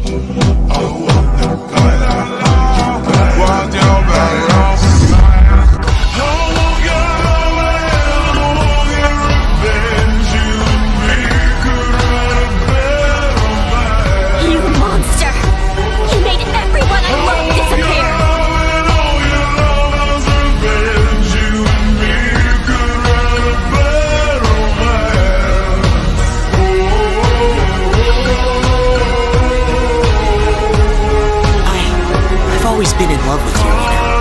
I've always been in love with you, you know.